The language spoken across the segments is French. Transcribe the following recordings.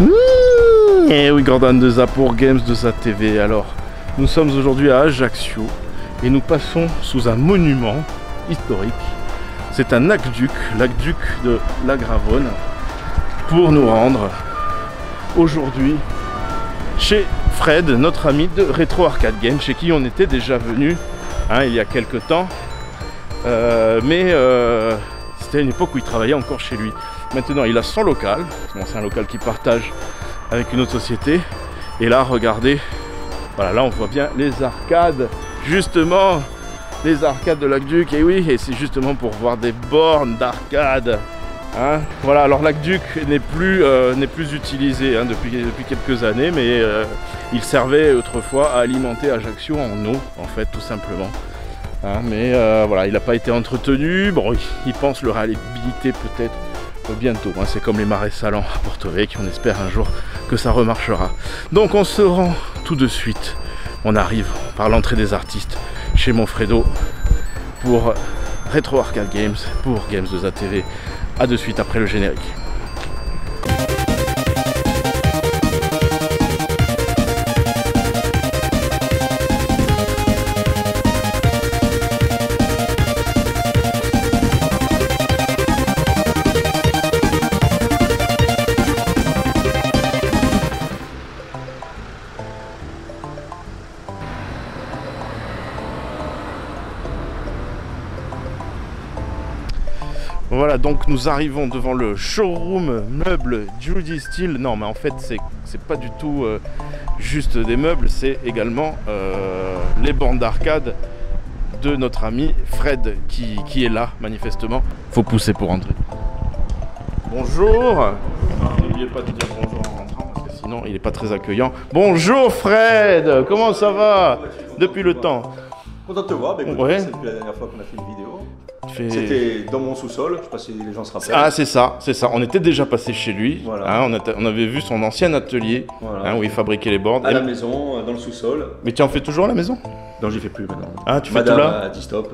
Et oui, Gordon de Ça pour Games de Ça TV. Alors, nous sommes aujourd'hui à Ajaccio et nous passons sous un monument historique. C'est un aqueduc, l'aqueduc de la Gravonne, pour nous rendre aujourd'hui chez Fred, notre ami de Retro Arcade Games, chez qui on était déjà venu il y a quelques temps. Mais c'était une époque où il travaillait encore chez lui. Maintenant, il a son local. Bon, c'est un local qu'il partage avec une autre société. Et là, regardez, voilà, là on voit bien les arcades, justement, les arcades de l'aqueduc. Et oui, et c'est justement pour voir des bornes d'arcade. Voilà, alors l'aqueduc n'est plus utilisé depuis quelques années, mais il servait autrefois à alimenter Ajaccio en eau, en fait, tout simplement. Mais voilà, il n'a pas été entretenu. Bon, il pense le réhabiliter peut-être bientôt. C'est comme les marais salants à Porto Vecchio, on espère un jour que ça remarchera. Donc on se rend tout de suite. On arrive par l'entrée des artistes chez Monfredo pour Retro Arcade Games, pour Games de Ça TV. A de suite après le générique. Voilà, donc nous arrivons devant le showroom meubles Judy Steel. Non, mais en fait, c'est pas du tout juste des meubles, c'est également les bornes d'arcade de notre ami Fred qui est là, manifestement. Faut pousser pour entrer. Bonjour. N'oubliez pas de dire bonjour en rentrant, parce que sinon, il n'est pas très accueillant. Bonjour Fred, comment ça va depuis le temps? Content de te voir, ouais. C'est depuis la dernière fois qu'on a fait une vidéo. C'était dans mon sous-sol, je sais pas si les gens se rappellent. Ah, c'est ça. On était déjà passé chez lui. Voilà. On avait vu son ancien atelier, voilà. Où il fabriquait les bornes. À la maison, dans le sous-sol. Mais tu en fais toujours à la maison? Non, j'y fais plus maintenant. Ah, tu fais tout là? a dit stop.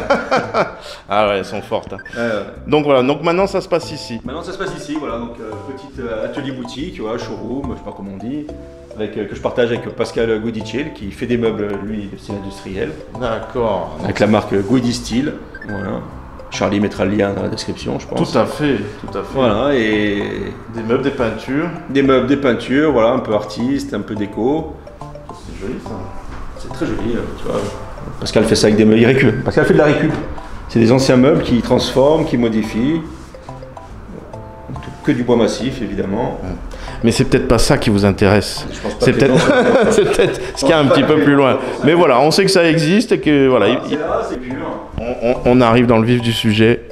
Ah ouais, elles sont fortes. Donc voilà, donc maintenant ça se passe ici. Maintenant ça se passe ici, voilà, donc petit atelier boutique, tu vois, showroom, je sais pas comment on dit. Que je partage avec Pascal Goudicel qui fait des meubles, lui, c'est industriel. D'accord. Avec la marque Goody Steel. Voilà. Charlie mettra le lien dans la description, je pense. Tout à fait. Voilà, et des meubles, des peintures. Des meubles, des peintures, voilà, un peu artiste, un peu déco. C'est joli ça. C'est très joli, tu vois. Pascal fait ça avec des meubles, il récup. Pascal fait de la récup. C'est des anciens meubles qu'il transforme, qu'il modifie. Que du bois massif, évidemment. Mais c'est peut-être pas ça qui vous intéresse. C'est peut-être ce qu'il y a un petit peu plus loin. Mais voilà, on sait que ça existe et que voilà. C'est là, c'est pur. On arrive dans le vif du sujet.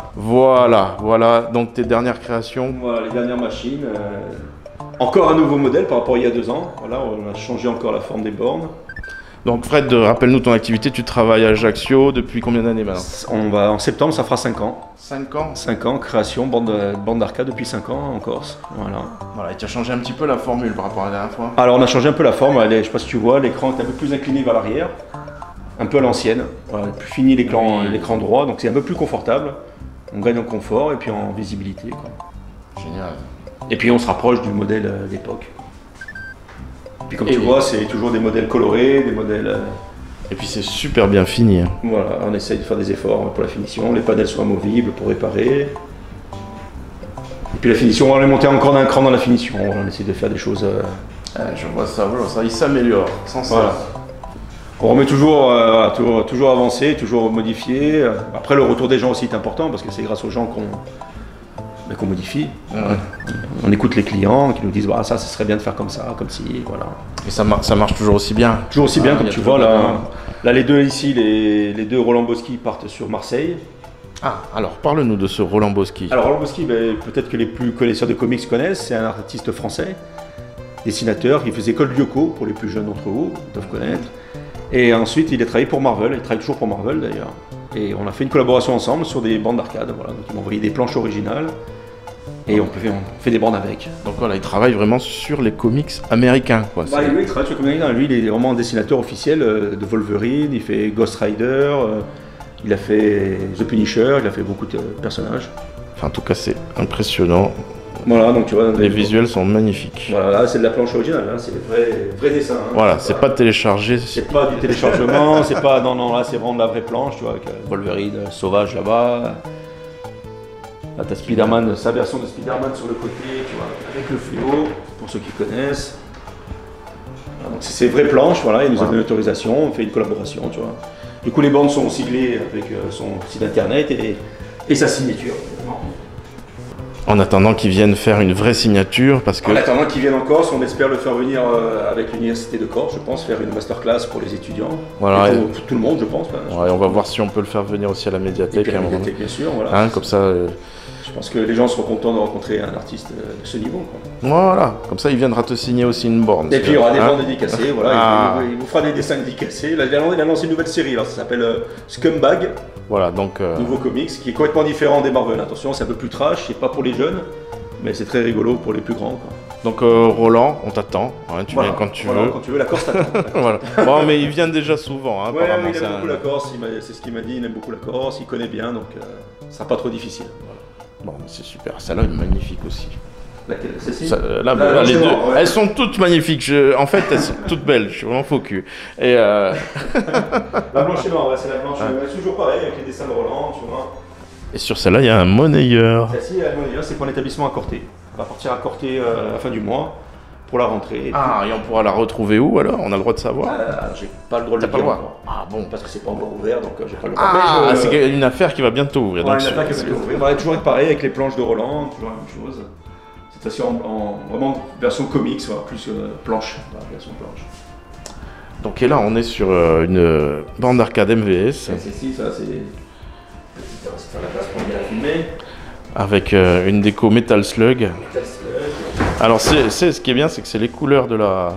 Voilà. Donc tes dernières créations. Voilà, les dernières machines. Encore un nouveau modèle par rapport à il y a 2 ans. Voilà, on a changé encore la forme des bornes. Donc Fred, rappelle-nous ton activité. Tu travailles à Ajaccio depuis combien d'années maintenant? En septembre, ça fera 5 ans. 5 ans? 5 ans, création, bande d'arcade depuis 5 ans en Corse. Voilà, et tu as changé un petit peu la formule par rapport à la dernière fois? Alors on a changé un peu la forme, je sais pas si tu vois, l'écran est un peu plus incliné vers l'arrière, un peu à l'ancienne. Voilà, plus fini l'écran droit, donc c'est un peu plus confortable. On gagne en confort et puis en visibilité, quoi. Génial. Et puis on se rapproche du modèle d'époque. Puis comme tu vois, c'est toujours des modèles colorés, des modèles... Et puis c'est super bien fini. Voilà, on essaye de faire des efforts pour la finition. Les panels sont amovibles pour réparer. Et puis la finition, on va monter encore d'un cran dans la finition. On essaie de faire des choses... je vois ça, il s'améliore sans cesse. Voilà. On remet toujours avancé, toujours modifié. Après, le retour des gens aussi est important parce que c'est grâce aux gens qu'on modifie. On écoute les clients qui nous disent ça serait bien de faire comme ça, comme ci, voilà. Et ça marche toujours aussi bien. Toujours aussi bien, comme tu vois là les deux ici, les deux Roland Boschi partent sur Marseille. Ah, alors parle-nous de ce Roland Boschi. Alors Roland Boschi, peut-être que les plus connaisseurs de comics connaissent, c'est un artiste français, dessinateur, qui faisait Code Lyoko pour les plus jeunes d'entre vous, ils doivent connaître. Et ensuite il a travaillé pour Marvel, il travaille toujours pour Marvel d'ailleurs. Et on a fait une collaboration ensemble sur des bandes d'arcade, voilà. Donc il m'a envoyé des planches originales. Et on fait des bornes avec. Donc voilà, il travaille vraiment sur les comics américains, quoi. Lui, il travaille sur les comics américains. Lui, il est vraiment un dessinateur officiel de Wolverine, il fait Ghost Rider, il a fait The Punisher, il a fait beaucoup de personnages. Enfin, en tout cas, c'est impressionnant. Voilà, donc tu vois. Les visuels sont magnifiques. Voilà, c'est de la planche originale, hein, c'est des vrais dessins. Hein. Voilà, c'est pas téléchargé. C'est pas du téléchargement, c'est pas. Non, là c'est vraiment de la vraie planche, tu vois, avec Wolverine sauvage là-bas. Là t'as Spider-Man, sa version de Spider-Man sur le côté, tu vois, avec le fléau, pour ceux qui connaissent. Voilà, donc c'est ces vraies planches, voilà, il nous a donné l'autorisation, on fait une collaboration, tu vois. Du coup les bandes sont siglées avec son site internet et sa signature. En attendant qu'ils viennent faire une vraie signature, parce que... En attendant qu'ils viennent en Corse, on espère le faire venir avec l'université de Corse, je pense, faire une masterclass pour les étudiants. Voilà. Et pour tout le monde, je pense. Ouais, on va voir si on peut le faire venir aussi à la médiathèque. Et puis à la médiathèque, bien sûr, voilà. Hein, comme ça... Je pense que les gens seront contents de rencontrer un artiste de ce niveau. Quoi. Voilà, comme ça il viendra te signer aussi une borne. Et puis il y aura des bandes dédicacées, voilà, il vous fera des dessins dédicacés. Là, il a lancé une nouvelle série, alors, ça s'appelle Scumbag. Voilà, donc... Nouveau comics, qui est complètement différent des Marvel. Attention, c'est un peu plus trash, c'est pas pour les jeunes, mais c'est très rigolo pour les plus grands. Quoi. Donc Roland, on t'attend, hein, tu viens quand tu veux. Quand tu veux, la Corse t'attend. Voilà. Bon, mais il vient déjà souvent, hein, ouais, apparemment. Il aime beaucoup la Corse, c'est ce qu'il m'a dit, il aime beaucoup la Corse, il connaît bien, donc ça sera pas trop difficile. Voilà. Bon, c'est super, celle-là est magnifique aussi. Laquelle? Celle-ci? Les deux, ouais. Elles sont toutes magnifiques, en fait elles sont toutes belles, je suis vraiment faux cul. Et La blanche et noire, ouais, c'est la blanche, c'est toujours pareil avec les dessins de Roland, tu vois. Et sur celle-là, il y a un monnayeur. Celle-ci, c'est pour l'établissement à Corté. On va partir à Corté à la fin du mois pour la rentrée. Et on pourra la retrouver où alors? On a le droit de savoir? J'ai pas le droit de le dire. Ah bon, parce que c'est pas encore ouvert, donc j'ai pas le droit. C'est une affaire qui va bientôt ouvrir. Voilà, une affaire qui va bientôt ouvrir. On va toujours être pareil avec les planches de Roland, toujours la même chose. Cette fois-ci en vraiment version comics, plus planche, version planche. Donc et là, on est sur une bande arcade MVS. Celle-ci, ça c'est... On va faire la place pour bien la filmer. Avec une déco Metal Slug. Alors ce qui est bien, c'est que c'est les couleurs de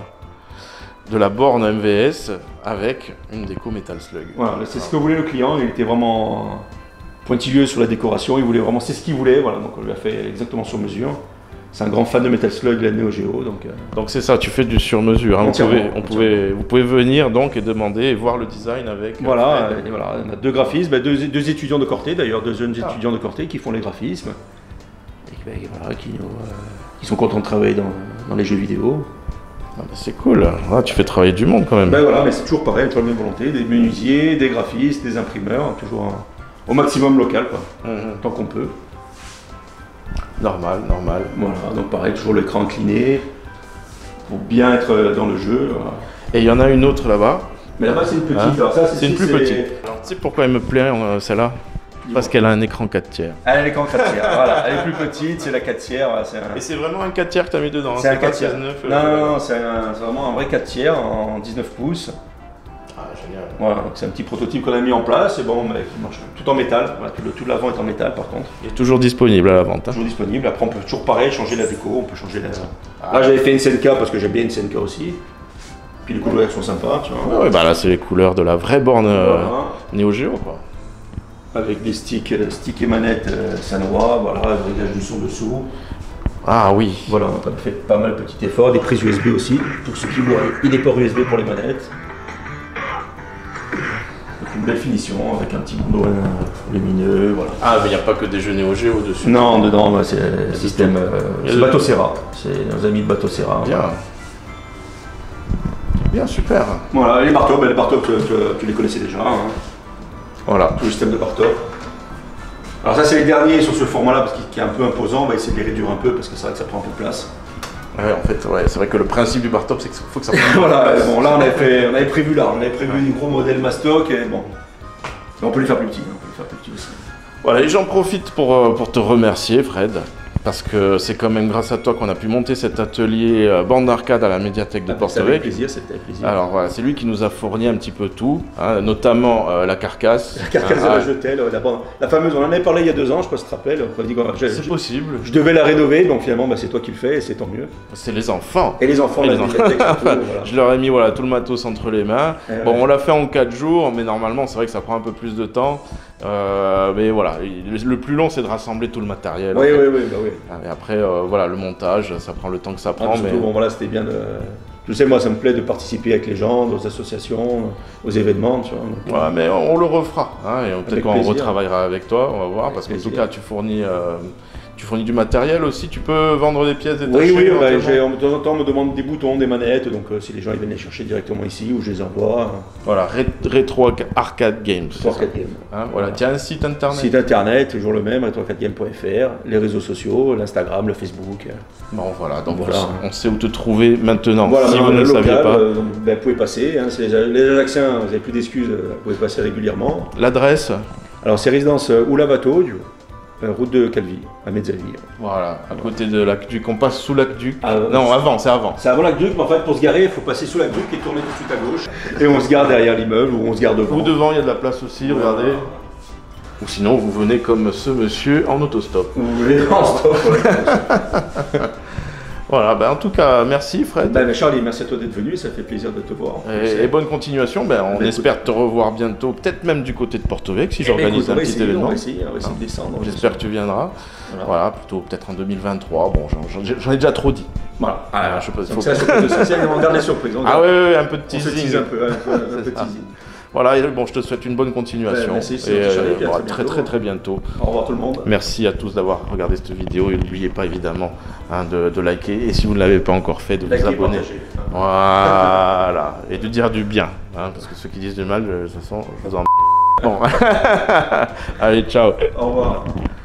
la borne MVS avec une déco Metal Slug. Voilà, c'est ce que voulait le client, il était vraiment pointilleux sur la décoration, il voulait vraiment, c'est ce qu'il voulait, voilà, donc on lui a fait exactement sur mesure. C'est un grand fan de Metal Slug, de la Neo Geo, donc c'est ça, tu fais du sur-mesure. Hein. Vous pouvez venir donc et demander et voir le design avec. Voilà, on a deux graphismes, deux étudiants de Corté d'ailleurs, deux jeunes étudiants de Corté qui font les graphismes. Et voilà, qui sont contents de travailler dans les jeux vidéo. C'est cool, tu fais travailler du monde quand même. Voilà, mais c'est toujours pareil, toujours la même volonté, des menuisiers, des graphistes, des imprimeurs, toujours au maximum local, quoi, tant qu'on peut. Normal. Voilà, donc pareil, toujours l'écran incliné, pour bien être dans le jeu. Voilà. Et il y en a une autre là-bas. Mais là-bas c'est une petite, alors ça c'est une plus petite. Alors tu sais pourquoi elle me plaît celle-là? Parce qu'elle a un écran 4 tiers. Elle a un écran 4 tiers, voilà. Elle est plus petite, c'est la 4 tiers. Voilà, Et c'est vraiment un 4 tiers que tu as mis dedans? C'est un 4 tiers. Non, c'est vraiment un vrai 4 tiers en 19 pouces. Ah, génial. Voilà, donc c'est un petit prototype qu'on a mis en place et bon, qui marche tout en métal. Voilà, tout l'avant est en métal par contre. Il est toujours disponible à la vente. Toujours disponible. Après, on peut toujours pareil changer la déco, on peut changer la. Là, j'avais fait une SNK parce que j'aime bien une SNK aussi. Puis les couleurs sont sympas, tu vois. Ouais, là, c'est les couleurs de la vraie borne Neo Geo, quoi. Avec des sticks et manettes Sanwa, voilà, le réglage du son dessous. Ah oui. Voilà, on a fait pas mal de petits efforts, des prises USB aussi, pour ceux qui voient, il y a des ports USB pour les manettes. Donc une belle finition, avec un petit bandeau lumineux, voilà. Ah, mais il n'y a pas que des jeux Neo Geo dessus. Non, dedans, c'est le système, c'est Bateau Serra, c'est nos amis de Bateau Serra. Bien. Voilà. Bien, super. Voilà, les Bartop, tu les connaissais déjà. Hein. Voilà. Tout le système de Bartop. Alors ça c'est les derniers sur ce format-là parce qu'il est un peu imposant, on va essayer de les réduire un peu parce que c'est vrai que ça prend un peu de place. Ouais, en fait, c'est vrai que le principe du bar top, c'est qu'il faut que ça prenne. Voilà, bon là on avait prévu un gros modèle Mastoc et bon, mais on peut les faire plus petits, aussi. Voilà, et j'en profite pour te remercier, Fred. Parce que c'est quand même grâce à toi qu'on a pu monter cet atelier bande d'arcade à la médiathèque de Porto Vecchio. C'était avec plaisir. Alors voilà, c'est lui qui nous a fourni un petit peu tout, hein, notamment la carcasse. La carcasse de la jetelle, la fameuse, on en avait parlé il y a 2 ans, je sais pas si tu te rappelles. C'est possible. Je devais la rénover, donc finalement c'est toi qui le fais et c'est tant mieux. C'est les enfants. Et les enfants de la médiathèque. Voilà. Je leur ai mis tout le matos entre les mains. On l'a fait en 4 jours, mais normalement c'est vrai que ça prend un peu plus de temps. Mais voilà, le plus long c'est de rassembler tout le matériel. Oui. Et après, le montage, ça prend le temps que ça prend. Surtout, c'était bien de... Je sais, moi, ça me plaît de participer avec les gens, aux associations, aux événements, tu vois. Ouais, mais on le refera, hein, et peut-être qu'on retravaillera avec toi, on va voir, parce qu'en tout cas, tu Tu fournis du matériel aussi, tu peux vendre des pièces détachées? Oui, bah, éventuellement de temps en temps, on me demande des boutons, des manettes, donc si les gens ils viennent les chercher directement ici ou je les envoie. Voilà, Retro Arcade Games. Arcade Game. Hein, voilà, tu as un site internet? Site internet, toujours le même, retroarcadegame.fr, les réseaux sociaux, l'Instagram, le Facebook. Bon voilà, donc Voilà. on sait où te trouver maintenant. Voilà, Si vous ne le saviez pas. donc, ben, vous pouvez passer, hein, les Ajaxiens, vous n'avez plus d'excuses, vous pouvez passer régulièrement. L'adresse? Alors c'est résidence Oulavato, route de Calvi, à Mezzaville. Voilà, à côté de l'Aqueduc. On passe sous l'Aqueduc. Ah, Non, avant, c'est avant. C'est avant l'Aqueduc, mais en fait pour se garer, il faut passer sous l'Aqueduc et tourner tout de suite à gauche. Et on se gare derrière l'immeuble ou on se gare devant. Ou devant, il y a de la place aussi, regardez. Ou sinon, vous venez comme ce monsieur en autostop. Vous voulez en stop, ouais. Voilà, ben, en tout cas, merci Fred. Ben, Charlie, merci à toi d'être venu, ça fait plaisir de te voir. Et bonne continuation. Ben, on Ben, espère te revoir bientôt, peut-être même du côté de Porto Vecchio, si j'organise un petit événement. On va essayer de descendre. J'espère que tu viendras. Voilà, plutôt peut-être en 2023. Bon, j'en ai déjà trop dit. Voilà. Ah, je sais pas, Donc ça, on garde les surprises. Ah ouais, un peu de On se teasing. tease un peu, un peu de teasing. Voilà, et bon, je te souhaite une bonne continuation. Merci, et Charlie, bon, à très bientôt. Au revoir tout le monde. Merci à tous d'avoir regardé cette vidéo et n'oubliez pas évidemment de liker et si vous ne l'avez pas encore fait, de vous abonner. Partager. Voilà, et de dire du bien, hein, parce que ceux qui disent du mal, de toute façon, je vous en... Bon, allez, ciao. Au revoir.